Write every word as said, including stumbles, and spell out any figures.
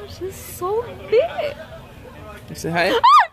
gosh, it's so big. You say hi? Ah!